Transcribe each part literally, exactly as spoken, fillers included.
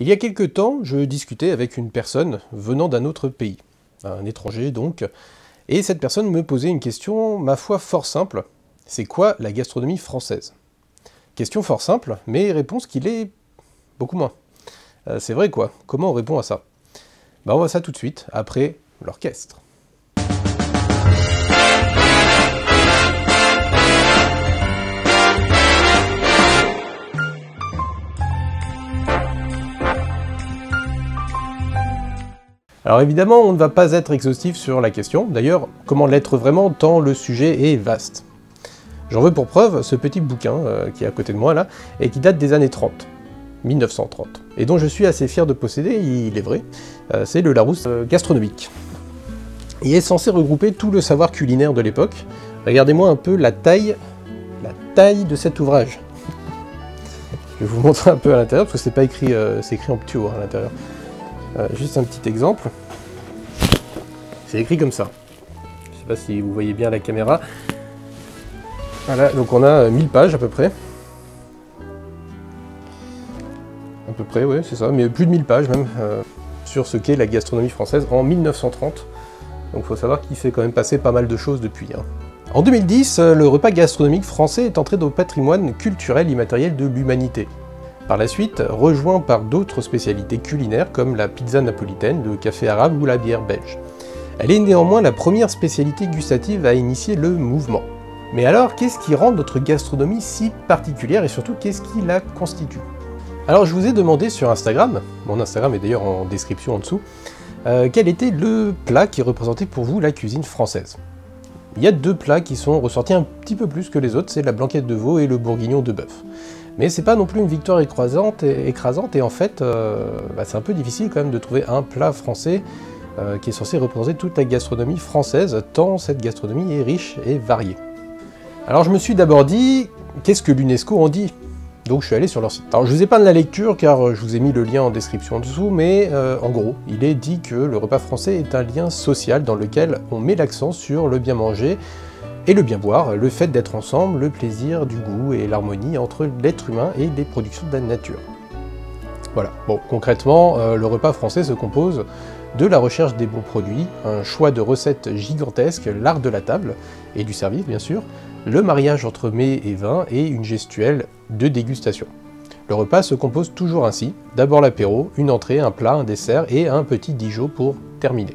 Il y a quelque temps, je discutais avec une personne venant d'un autre pays, un étranger donc, et cette personne me posait une question, ma foi, fort simple. C'est quoi la gastronomie française? Question fort simple, mais réponse qu'il est beaucoup moins. Euh, c'est vrai quoi, comment on répond à ça? Bah on voit ça tout de suite, après l'orchestre. Alors évidemment, on ne va pas être exhaustif sur la question, d'ailleurs, comment l'être vraiment tant le sujet est vaste. J'en veux pour preuve ce petit bouquin euh, qui est à côté de moi là, et qui date des années trente, mille neuf cent trente, et dont je suis assez fier de posséder, il est vrai, euh, c'est le Larousse euh, gastronomique. Il est censé regrouper tout le savoir culinaire de l'époque. Regardez-moi un peu la taille, la taille de cet ouvrage. Je vais vous montrer un peu à l'intérieur, parce que c'est pas écrit, euh, c'est écrit en petit haut hein, à l'intérieur. Euh, juste un petit exemple. C'est écrit comme ça. Je sais pas si vous voyez bien la caméra. Voilà, donc on a mille pages à peu près. À peu près, oui, c'est ça, mais plus de mille pages même, euh, sur ce qu'est la gastronomie française en mille neuf cent trente. Donc il faut savoir qu'il s'est quand même passé pas mal de choses depuis. Hein. En deux mille dix, le repas gastronomique français est entré dans le patrimoine culturel immatériel de l'humanité. Par la suite, rejoint par d'autres spécialités culinaires comme la pizza napolitaine, le café arabe ou la bière belge. Elle est néanmoins la première spécialité gustative à initier le mouvement. Mais alors, qu'est-ce qui rend notre gastronomie si particulière et surtout, qu'est-ce qui la constitue? Alors, je vous ai demandé sur Instagram, mon Instagram est d'ailleurs en description en dessous, euh, quel était le plat qui représentait pour vous la cuisine française. Il y a deux plats qui sont ressortis un petit peu plus que les autres, c'est la blanquette de veau et le bourguignon de bœuf. Mais c'est pas non plus une victoire écrasante et, écrasante, et en fait, euh, bah, c'est un peu difficile quand même de trouver un plat français euh, qui est censé représenter toute la gastronomie française, tant cette gastronomie est riche et variée. Alors je me suis d'abord dit, qu'est-ce que l'UNESCO en dit? Donc je suis allé sur leur site. Alors je vous épargne la lecture car je vous ai mis le lien en description en dessous, mais euh, en gros, il est dit que le repas français est un lien social dans lequel on met l'accent sur le bien manger et le bien boire, le fait d'être ensemble, le plaisir du goût et l'harmonie entre l'être humain et les productions de la nature. Voilà, bon, concrètement, euh, le repas français se compose de la recherche des bons produits, un choix de recettes gigantesques, l'art de la table, et du service bien sûr, le mariage entre mets et vins et une gestuelle de dégustation. Le repas se compose toujours ainsi, d'abord l'apéro, une entrée, un plat, un dessert et un petit dijon pour terminer.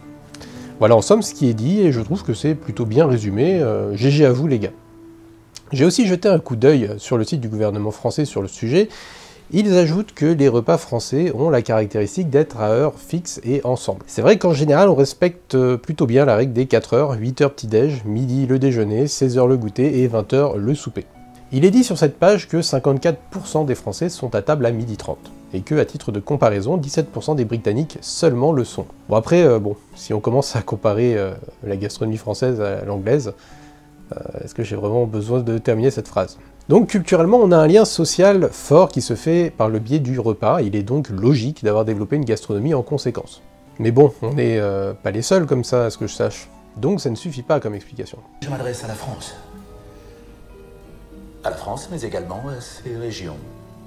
Voilà en somme ce qui est dit et je trouve que c'est plutôt bien résumé, euh, G G à vous les gars. J'ai aussi jeté un coup d'œil sur le site du gouvernement français sur le sujet. Ils ajoutent que les repas français ont la caractéristique d'être à heure fixe et ensemble. C'est vrai qu'en général on respecte plutôt bien la règle des quatre heures, huit heures petit-déj, midi le déjeuner, seize heures le goûter et vingt heures le souper. Il est dit sur cette page que cinquante-quatre pour cent des Français sont à table à midi trente, et que, à titre de comparaison, dix-sept pour cent des Britanniques seulement le sont. Bon après, euh, bon, si on commence à comparer euh, la gastronomie française à l'anglaise, euh, est-ce que j'ai vraiment besoin de terminer cette phrase? Donc culturellement, on a un lien social fort qui se fait par le biais du repas, il est donc logique d'avoir développé une gastronomie en conséquence. Mais bon, on n'est euh, pas les seuls comme ça, à ce que je sache, donc ça ne suffit pas comme explication. Je m'adresse à la France. À la France, mais également à ses régions,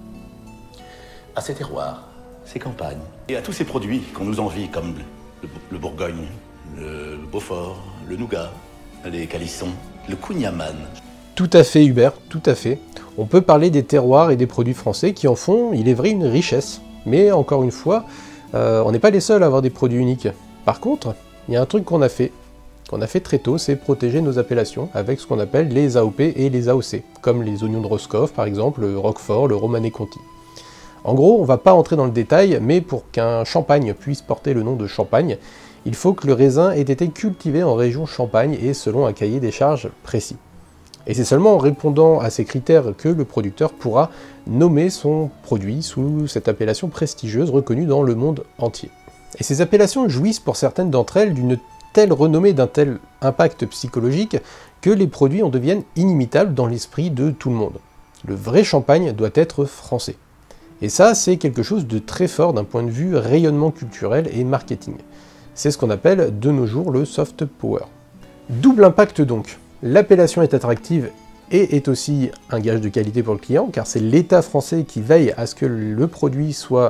à ses terroirs, ses campagnes, et à tous ces produits qu'on nous envie, comme le, le Bourgogne, le Beaufort, le Nougat, les calissons, le Kouign-Amann. Tout à fait Hubert, tout à fait. On peut parler des terroirs et des produits français qui en font, il est vrai, une richesse. Mais encore une fois, euh, on n'est pas les seuls à avoir des produits uniques. Par contre, il y a un truc qu'on a fait, qu'on a fait très tôt, c'est protéger nos appellations avec ce qu'on appelle les A O P et les A O C, comme les oignons de Roscoff par exemple, le Roquefort, le Romanée Conti. En gros, on va pas entrer dans le détail, mais pour qu'un champagne puisse porter le nom de champagne, il faut que le raisin ait été cultivé en région Champagne et selon un cahier des charges précis. Et c'est seulement en répondant à ces critères que le producteur pourra nommer son produit sous cette appellation prestigieuse reconnue dans le monde entier. Et ces appellations jouissent pour certaines d'entre elles d'une telle renommée, d'un tel impact psychologique, que les produits en deviennent inimitables dans l'esprit de tout le monde. Le vrai champagne doit être français. Et ça, c'est quelque chose de très fort d'un point de vue rayonnement culturel et marketing. C'est ce qu'on appelle de nos jours le soft power. Double impact donc. L'appellation est attractive et est aussi un gage de qualité pour le client, car c'est l'État français qui veille à ce que le produit soit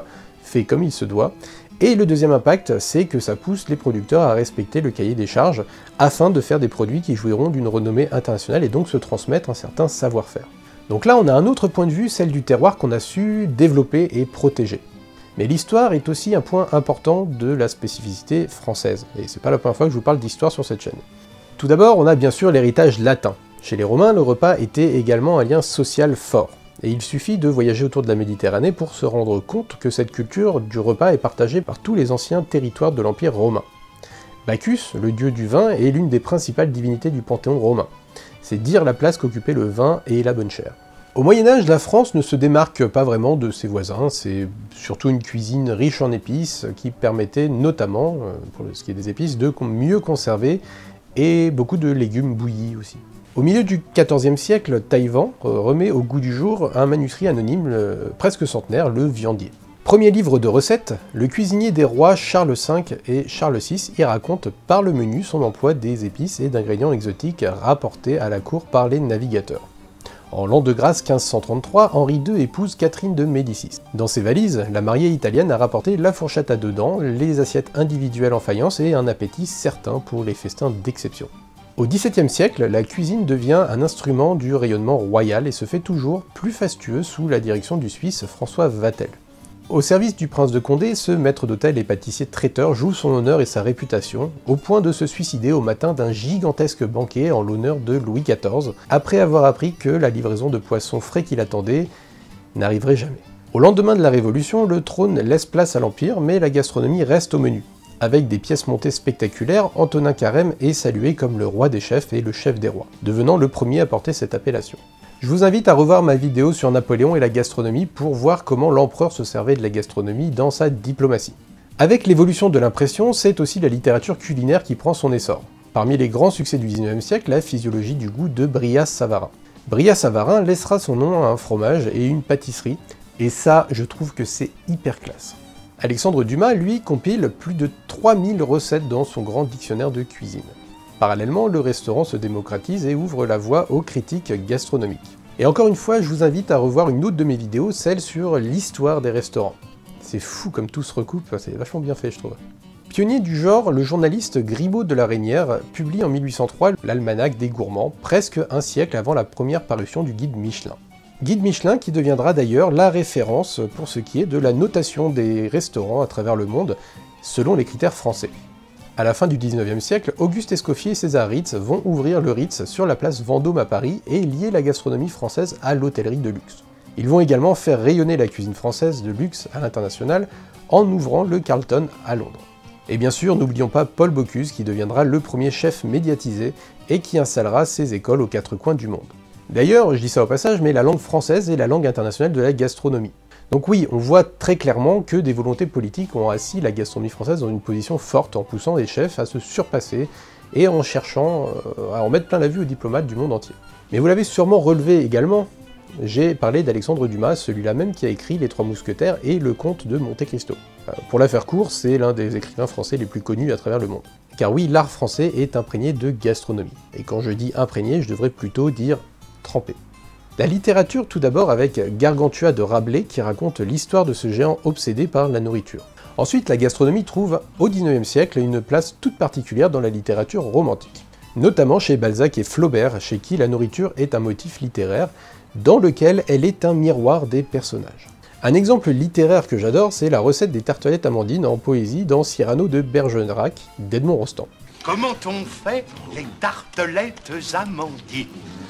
fait comme il se doit. Et le deuxième impact, c'est que ça pousse les producteurs à respecter le cahier des charges afin de faire des produits qui jouiront d'une renommée internationale et donc se transmettre un certain savoir-faire. Donc là, on a un autre point de vue, celle du terroir qu'on a su développer et protéger. Mais l'histoire est aussi un point important de la spécificité française, et c'est pas la première fois que je vous parle d'histoire sur cette chaîne. Tout d'abord, on a bien sûr l'héritage latin. Chez les Romains, le repas était également un lien social fort, et il suffit de voyager autour de la Méditerranée pour se rendre compte que cette culture du repas est partagée par tous les anciens territoires de l'Empire romain. Bacchus, le dieu du vin, est l'une des principales divinités du panthéon romain. C'est dire la place qu'occupait le vin et la bonne chère. Au Moyen-Âge, la France ne se démarque pas vraiment de ses voisins, c'est surtout une cuisine riche en épices qui permettait notamment, pour ce qui est des épices, de mieux conserver et beaucoup de légumes bouillis aussi. Au milieu du quatorzième siècle, Taïwan remet au goût du jour un manuscrit anonyme presque centenaire, le Viandier. Premier livre de recettes, le cuisinier des rois Charles cinq et Charles six y raconte par le menu son emploi des épices et d'ingrédients exotiques rapportés à la cour par les navigateurs. En l'an de grâce quinze cent trente-trois, Henri deux épouse Catherine de Médicis. Dans ses valises, la mariée italienne a rapporté la fourchette à deux dents, les assiettes individuelles en faïence et un appétit certain pour les festins d'exception. Au dix-septième siècle, la cuisine devient un instrument du rayonnement royal et se fait toujours plus fastueux sous la direction du Suisse François Vatel. Au service du prince de Condé, ce maître d'hôtel et pâtissier traiteur joue son honneur et sa réputation, au point de se suicider au matin d'un gigantesque banquet en l'honneur de Louis quatorze, après avoir appris que la livraison de poissons frais qu'il attendait n'arriverait jamais. Au lendemain de la Révolution, le trône laisse place à l'Empire, mais la gastronomie reste au menu. Avec des pièces montées spectaculaires, Antonin Carême est salué comme le roi des chefs et le chef des rois, devenant le premier à porter cette appellation. Je vous invite à revoir ma vidéo sur Napoléon et la gastronomie pour voir comment l'empereur se servait de la gastronomie dans sa diplomatie. Avec l'évolution de l'impression, c'est aussi la littérature culinaire qui prend son essor. Parmi les grands succès du dix-neuvième siècle, la physiologie du goût de Brillat-Savarin. Brillat-Savarin laissera son nom à un fromage et une pâtisserie, et ça, je trouve que c'est hyper classe. Alexandre Dumas, lui, compile plus de trois mille recettes dans son grand dictionnaire de cuisine. Parallèlement, le restaurant se démocratise et ouvre la voie aux critiques gastronomiques. Et encore une fois, je vous invite à revoir une autre de mes vidéos, celle sur l'histoire des restaurants. C'est fou comme tout se recoupe, c'est vachement bien fait je trouve. Pionnier du genre, le journaliste Grimaud de la Reynière publie en mille huit cent trois l'Almanach des gourmands, presque un siècle avant la première parution du guide Michelin. Guide Michelin qui deviendra d'ailleurs la référence pour ce qui est de la notation des restaurants à travers le monde, selon les critères français. À la fin du dix-neuvième siècle, Auguste Escoffier et César Ritz vont ouvrir le Ritz sur la place Vendôme à Paris et lier la gastronomie française à l'hôtellerie de luxe. Ils vont également faire rayonner la cuisine française de luxe à l'international en ouvrant le Carlton à Londres. Et bien sûr, n'oublions pas Paul Bocuse qui deviendra le premier chef médiatisé et qui installera ses écoles aux quatre coins du monde. D'ailleurs, je dis ça au passage, mais la langue française est la langue internationale de la gastronomie. Donc oui, on voit très clairement que des volontés politiques ont assis la gastronomie française dans une position forte en poussant les chefs à se surpasser et en cherchant euh, à en mettre plein la vue aux diplomates du monde entier. Mais vous l'avez sûrement relevé également, j'ai parlé d'Alexandre Dumas, celui-là même qui a écrit Les Trois Mousquetaires et Le Comte de Monte Cristo. Euh, pour la faire court, c'est l'un des écrivains français les plus connus à travers le monde. Car oui, l'art français est imprégné de gastronomie. Et quand je dis imprégné, je devrais plutôt dire trempé. La littérature tout d'abord avec Gargantua de Rabelais qui raconte l'histoire de ce géant obsédé par la nourriture. Ensuite, la gastronomie trouve au dix-neuvième siècle une place toute particulière dans la littérature romantique. Notamment chez Balzac et Flaubert, chez qui la nourriture est un motif littéraire, dans lequel elle est un miroir des personnages. Un exemple littéraire que j'adore, c'est la recette des tartelettes amandines en poésie dans Cyrano de Bergerac d'Edmond Rostand. Comment on fait les tartelettes amandines?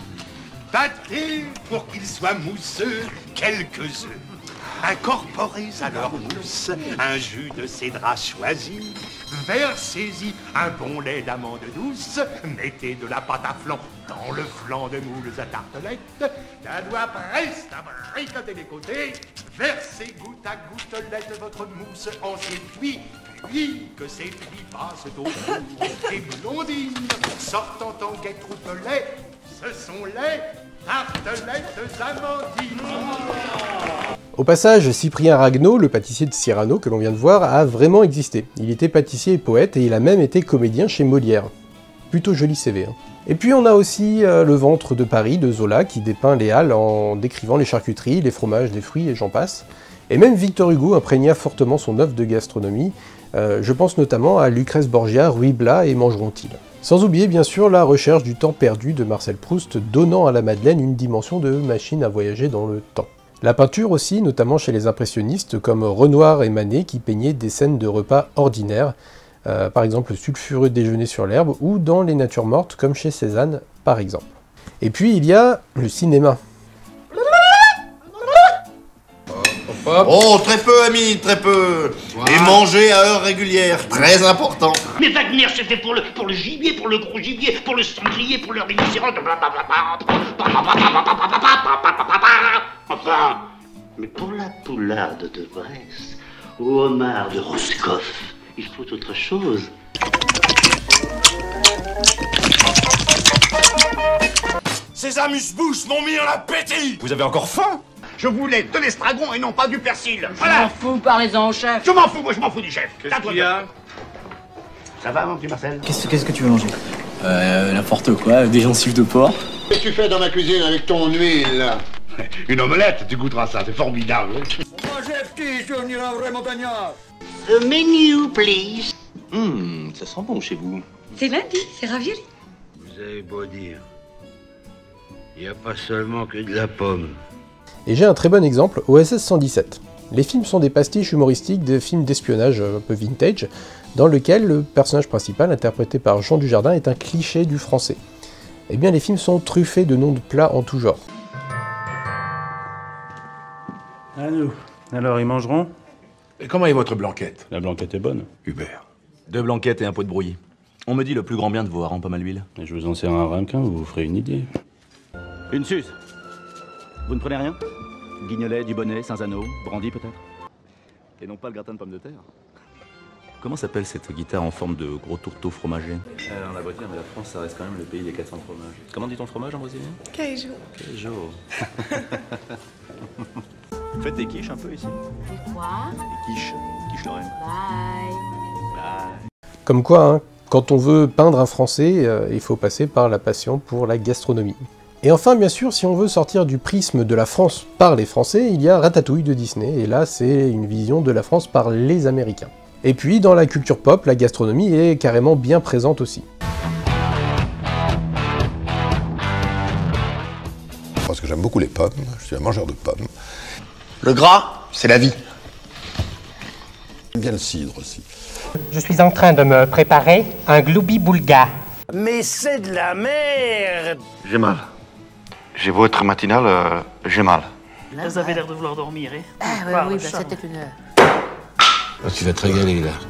Battez pour qu'ils soient mousseux quelques œufs. Incorporez à leur mousse un jus de cédrat choisi. Versez-y un bon lait d'amande douce. Mettez de la pâte à flan dans le flanc de moules à tartelettes. La doigt presse à bricoter les côtés. Versez goutte à gouttelette votre mousse ensuite puis, puis que ces plis passent au four. Et blondines sortant en guet troupelet. Ce sont les tartelettes amandines. Au passage, Cyprien Ragueneau, le pâtissier de Cyrano que l'on vient de voir, a vraiment existé. Il était pâtissier et poète et il a même été comédien chez Molière. Plutôt joli C V. Hein. Et puis on a aussi euh, Le Ventre de Paris de Zola qui dépeint les Halles en décrivant les charcuteries, les fromages, les fruits et j'en passe. Et même Victor Hugo imprégna fortement son œuvre de gastronomie. Euh, je pense notamment à Lucrèce Borgia, Ruy Blas et Mangeront-ils. Sans oublier bien sûr la recherche du temps perdu de Marcel Proust, donnant à la Madeleine une dimension de machine à voyager dans le temps. La peinture aussi, notamment chez les impressionnistes comme Renoir et Manet qui peignaient des scènes de repas ordinaires, euh, par exemple le sulfureux déjeuner sur l'herbe, ou dans les natures mortes comme chez Cézanne par exemple. Et puis il y a le cinéma. Oh, très peu, ami, très peu. Voilà. Et manger à heure régulière, très important. Mais Wagner, c'était pour le, pour le gibier, pour le gros gibier, pour le sanglier, pour le rhinocéros. Enfin, mais pour la poularde de Bresse, ou homard de Roscoff, il faut autre chose. Ces amuse-bouches m'ont mis en appétit. Vous avez encore faim? Je voulais de l'estragon et non pas du persil. Je m'en fous, parlez-en au chef. Je m'en fous, moi je m'en fous du chef. Qu'est-ce qu'il y a? Ça va, mon petit Marcel? Qu'est-ce qu'est-ce que tu veux manger? Euh, n'importe quoi, des gencives de porc. Qu'est-ce que tu fais dans ma cuisine avec ton huile, là? Une omelette, tu goûteras ça, c'est formidable. Moi, chef, qui je suis un vrai montagnard. The menu, please. Hum, ça sent bon chez vous. C'est lundi, c'est ravioli. Vous avez beau dire, il n'y a pas seulement que de la pomme. Et j'ai un très bon exemple, O S S cent dix-sept. Les films sont des pastiches humoristiques de films d'espionnage un peu vintage, dans lequel le personnage principal, interprété par Jean Dujardin, est un cliché du français. Eh bien les films sont truffés de noms de plats en tout genre. À nous. Alors, ils mangeront? Et comment est votre blanquette? La blanquette est bonne. Hubert. Deux blanquettes et un pot de brouillis. On me dit le plus grand bien de vos harengs, pas mal d'huile. Et je vous en sers un ramequin, vous vous ferez une idée. Une suce. Vous ne prenez rien? Guignolet, du bonnet, Saint-Zano, brandy peut-être? Et non pas le gratin de pommes de terre? Comment s'appelle cette guitare en forme de gros tourteau fromager? Alors la Bretagne, mais la France, ça reste quand même le pays des quatre cents fromages. Comment dit-on fromage en brésilien? Queijo. Queijo. Faites des quiches un peu ici? Des quoi? Des quiches. Quiche Lorraine. Bye. Bye. Comme quoi, hein, quand on veut peindre un Français, euh, il faut passer par la passion pour la gastronomie. Et enfin, bien sûr, si on veut sortir du prisme de la France par les Français, il y a Ratatouille de Disney, et là c'est une vision de la France par les Américains. Et puis, dans la culture pop, la gastronomie est carrément bien présente aussi. Parce que j'aime beaucoup les pommes, je suis un mangeur de pommes. Le gras, c'est la vie. J'aime bien le cidre aussi. Je suis en train de me préparer un gloubi-boulga. Mais c'est de la merde. J'ai mal. J'ai beau être matinal, euh, j'ai mal. Là, vous avez l'air de vouloir dormir, hein? Ah oui, oui, bah, c'était une heure. Oh, tu vas te régaler, là.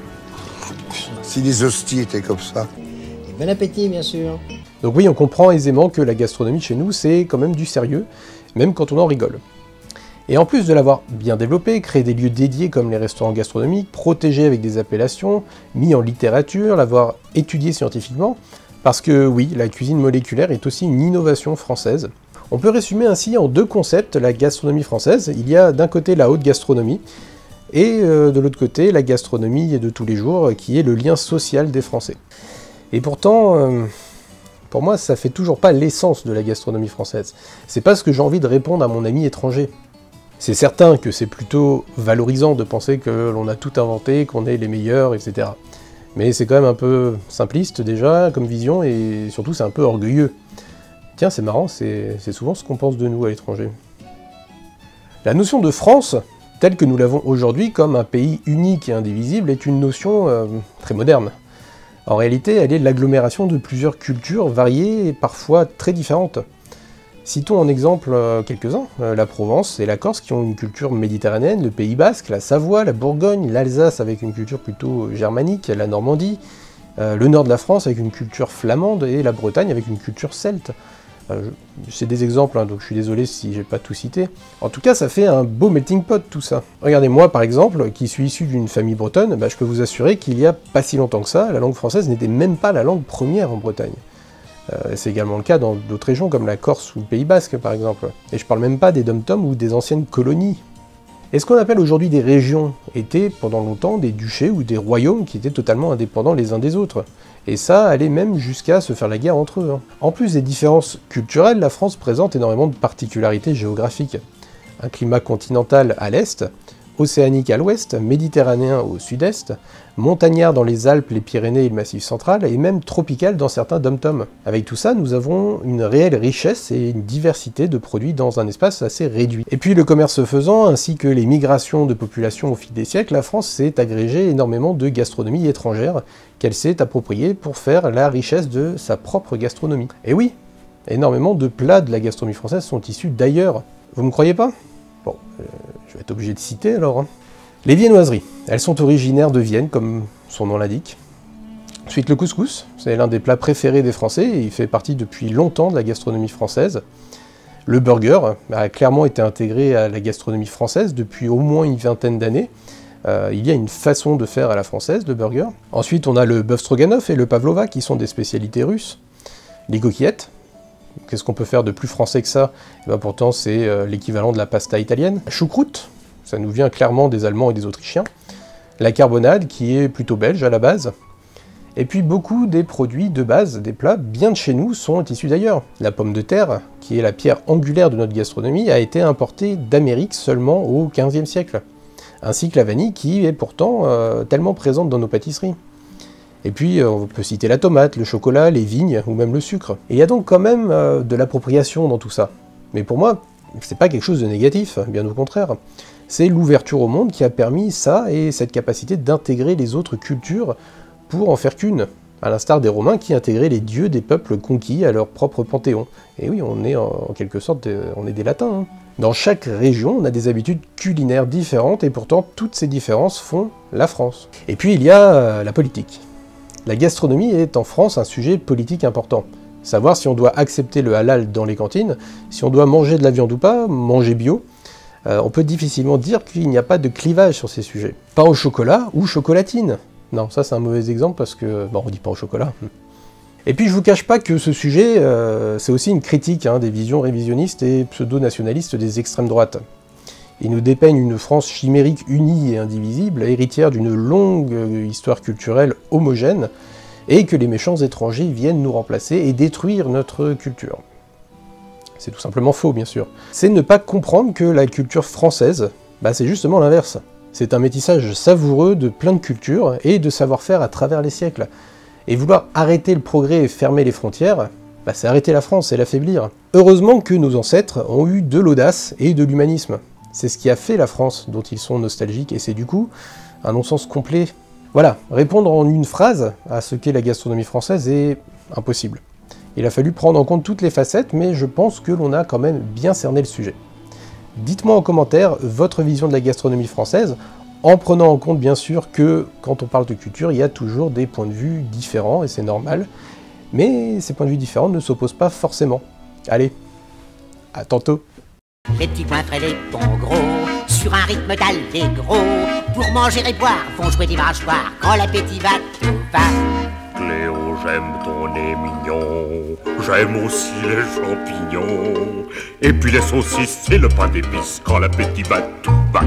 Si les hosties étaient comme ça. Et bon appétit, bien sûr. Donc oui, on comprend aisément que la gastronomie chez nous, c'est quand même du sérieux, même quand on en rigole. Et en plus de l'avoir bien développé, créé des lieux dédiés comme les restaurants gastronomiques, protégés avec des appellations, mis en littérature, l'avoir étudié scientifiquement, parce que oui, la cuisine moléculaire est aussi une innovation française. On peut résumer ainsi en deux concepts la gastronomie française. Il y a d'un côté la haute gastronomie, et euh, de l'autre côté la gastronomie de tous les jours, qui est le lien social des Français. Et pourtant, euh, pour moi, ça fait toujours pas l'essence de la gastronomie française. C'est pas ce que j'ai envie de répondre à mon ami étranger. C'est certain que c'est plutôt valorisant de penser que l'on a tout inventé, qu'on est les meilleurs, et cetera. Mais c'est quand même un peu simpliste déjà comme vision, et surtout c'est un peu orgueilleux. Tiens, c'est marrant, c'est souvent ce qu'on pense de nous à l'étranger. La notion de France, telle que nous l'avons aujourd'hui comme un pays unique et indivisible, est une notion euh, très moderne. En réalité, elle est l'agglomération de plusieurs cultures variées et parfois très différentes. Citons en exemple euh, quelques-uns, euh, la Provence et la Corse qui ont une culture méditerranéenne, le Pays Basque, la Savoie, la Bourgogne, l'Alsace avec une culture plutôt germanique, la Normandie, euh, le nord de la France avec une culture flamande et la Bretagne avec une culture celte. Euh, C'est des exemples, hein, donc je suis désolé si j'ai pas tout cité. En tout cas, ça fait un beau melting pot tout ça. Regardez, moi par exemple, qui suis issu d'une famille bretonne, bah, je peux vous assurer qu'il y a pas si longtemps que ça, la langue française n'était même pas la langue première en Bretagne. Euh, C'est également le cas dans d'autres régions comme la Corse ou le Pays Basque par exemple. Et je parle même pas des dom-toms ou des anciennes colonies. Et ce qu'on appelle aujourd'hui des régions étaient pendant longtemps des duchés ou des royaumes qui étaient totalement indépendants les uns des autres. Et ça allait même jusqu'à se faire la guerre entre eux. Hein. En plus des différences culturelles, la France présente énormément de particularités géographiques. Un climat continental à l'est, océanique à l'ouest, méditerranéen au sud-est, montagnard dans les Alpes, les Pyrénées et le Massif central, et même tropical dans certains dom-toms. Avec tout ça, nous avons une réelle richesse et une diversité de produits dans un espace assez réduit. Et puis le commerce faisant, ainsi que les migrations de population au fil des siècles, la France s'est agrégée énormément de gastronomie étrangère qu'elle s'est appropriée pour faire la richesse de sa propre gastronomie. Et oui, énormément de plats de la gastronomie française sont issus d'ailleurs. Vous me croyez pas? Bon, euh, je vais être obligé de citer alors. Hein. Les viennoiseries, elles sont originaires de Vienne, comme son nom l'indique. Ensuite, le couscous, c'est l'un des plats préférés des Français, et il fait partie depuis longtemps de la gastronomie française. Le burger a clairement été intégré à la gastronomie française depuis au moins une vingtaine d'années. Euh, il y a une façon de faire à la française, le burger. Ensuite, on a le bœuf stroganoff et le pavlova, qui sont des spécialités russes. Les coquillettes. Qu'est-ce qu'on peut faire de plus français que ça? Et ben pourtant, c'est euh, l'équivalent de la pasta italienne. Choucroute, ça nous vient clairement des Allemands et des Autrichiens. La carbonade, qui est plutôt belge à la base. Et puis beaucoup des produits de base, des plats bien de chez nous, sont issus d'ailleurs. La pomme de terre, qui est la pierre angulaire de notre gastronomie, a été importée d'Amérique seulement au quinzième siècle. Ainsi que la vanille, qui est pourtant euh, tellement présente dans nos pâtisseries. Et puis, euh, on peut citer la tomate, le chocolat, les vignes, ou même le sucre. Et il y a donc quand même euh, de l'appropriation dans tout ça. Mais pour moi, c'est pas quelque chose de négatif, bien au contraire. C'est l'ouverture au monde qui a permis ça, et cette capacité d'intégrer les autres cultures pour en faire qu'une. À l'instar des Romains qui intégraient les dieux des peuples conquis à leur propre panthéon. Et oui, on est en, en quelque sorte, de, on est des latins. Hein. Dans chaque région, on a des habitudes culinaires différentes, et pourtant, toutes ces différences font la France. Et puis, il y a euh, la politique. La gastronomie est en France un sujet politique important. Savoir si on doit accepter le halal dans les cantines, si on doit manger de la viande ou pas, manger bio, euh, on peut difficilement dire qu'il n'y a pas de clivage sur ces sujets. Pain au chocolat ou chocolatine. Non, ça c'est un mauvais exemple parce que, bon, on dit pain au chocolat. Et puis je vous cache pas que ce sujet, euh, c'est aussi une critique hein, des visions révisionnistes et pseudo-nationalistes des extrêmes droites. Ils nous dépeignent une France chimérique unie et indivisible, héritière d'une longue histoire culturelle homogène, et que les méchants étrangers viennent nous remplacer et détruire notre culture. C'est tout simplement faux, bien sûr. C'est ne pas comprendre que la culture française, bah, c'est justement l'inverse. C'est un métissage savoureux de plein de cultures et de savoir-faire à travers les siècles. Et vouloir arrêter le progrès et fermer les frontières, bah, c'est arrêter la France et l'affaiblir. Heureusement que nos ancêtres ont eu de l'audace et de l'humanisme. C'est ce qui a fait la France, dont ils sont nostalgiques, et c'est du coup un non-sens complet. Voilà, répondre en une phrase à ce qu'est la gastronomie française est impossible. Il a fallu prendre en compte toutes les facettes, mais je pense que l'on a quand même bien cerné le sujet. Dites-moi en commentaire votre vision de la gastronomie française, en prenant en compte bien sûr que quand on parle de culture, il y a toujours des points de vue différents, et c'est normal, mais ces points de vue différents ne s'opposent pas forcément. Allez, à tantôt. Les petits points frais, les tons gros, sur un rythme d'allegro, pour manger et boire, font jouer des mâchoires, quand l'appétit va, tout va. Cléo, j'aime ton nez mignon, j'aime aussi les champignons, et puis les saucisses et le pain d'épices, quand l'appétit va, tout va.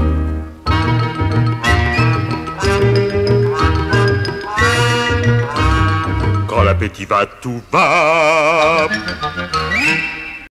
Quand l'appétit va, tout va.